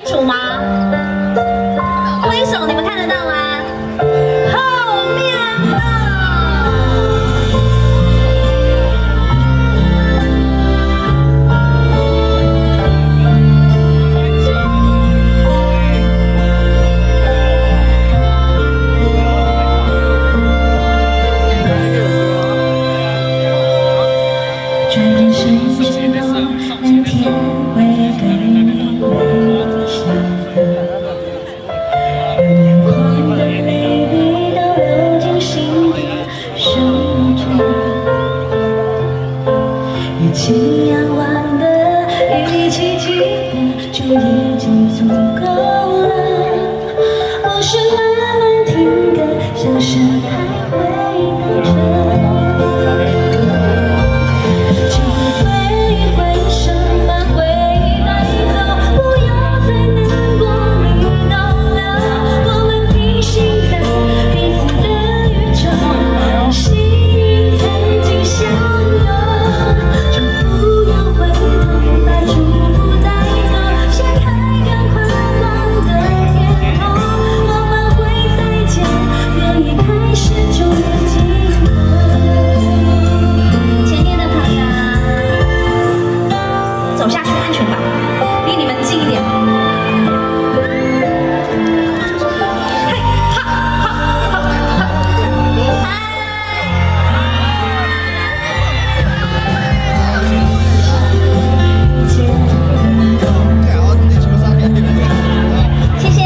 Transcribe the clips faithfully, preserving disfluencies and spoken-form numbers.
楚吗？挥手，你们看得到吗？后面的。转眼瞬间落，蓝天会给你微笑的，让眼眶的泪滴都流进心底，守着。一起仰望的，一起记得，就已经足够了。故事慢慢停格，像是还回荡着。走下去，安全岛，离你们近一点。嘿，哈，哈，哈，哈，嗨！谢谢。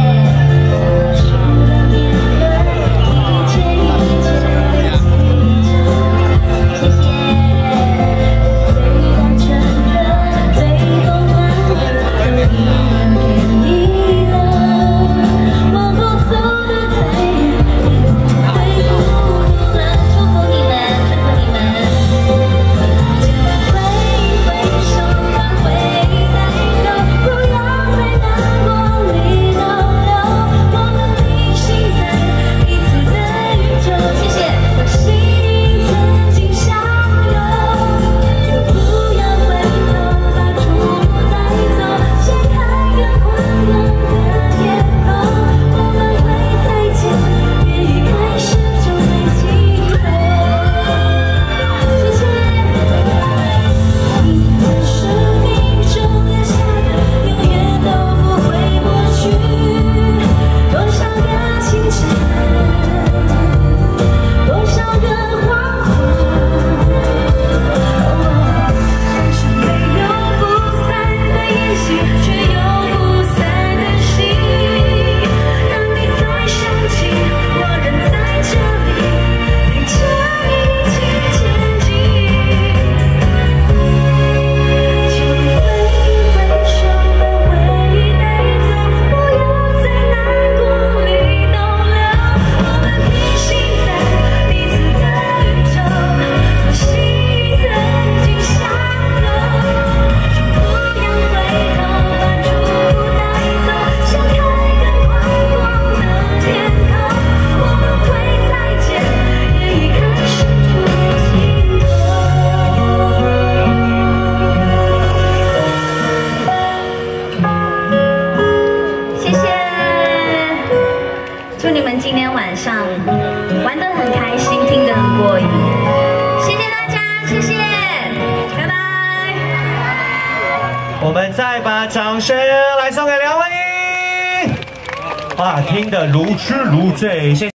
祝你们今天晚上玩得很开心，听得很过瘾。谢谢大家，谢谢，拜拜。 我们再把掌声来送给梁文音，哇，听得如痴如醉，谢谢。